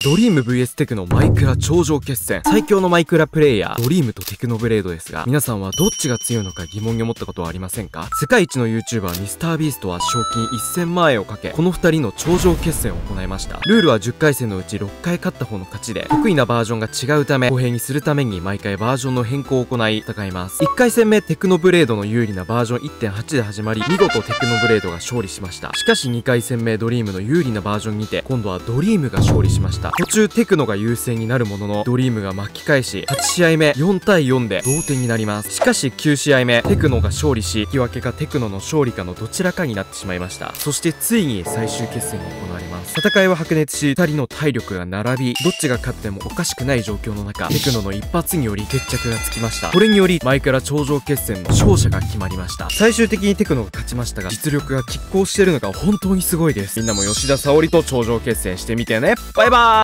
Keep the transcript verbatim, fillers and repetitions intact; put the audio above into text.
ドリーム ブイエス テクノマイクラ頂上決戦。最強のマイクラプレイヤー、ドリームとテクノブレードですが、皆さんはどっちが強いのか疑問に思ったことはありませんか？世界一の YouTuber ミスタービーストは賞金せんまんえんをかけ、このふたりの頂上決戦を行いました。ルールはじゅっかいせんのうちろっかい勝った方の勝ちで、得意なバージョンが違うため、公平にするために毎回バージョンの変更を行い、戦います。いっかいせんめテクノブレードの有利なバージョン いってんはち で始まり、見事テクノブレードが勝利しました。しかしにかいせんめドリームの有利なバージョンにて、今度はドリームが勝利しました。途中テクノが優勢になるものの、ドリームが巻き返し、はちしあいめよんたいよんで同点になります。しかしきゅうしあいめ、テクノが勝利し、引き分けかテクノの勝利かのどちらかになってしまいました。そしてついに最終決戦が行われます。戦いは白熱し、ふたりの体力が並び、どっちが勝ってもおかしくない状況の中、テクノの一発により決着がつきました。これによりマイクラ頂上決戦の勝者が決まりました。最終的にテクノが勝ちましたが、実力が拮抗してるのが本当にすごいです。みんなも吉田沙保里と頂上決戦してみてね。バイバーイ。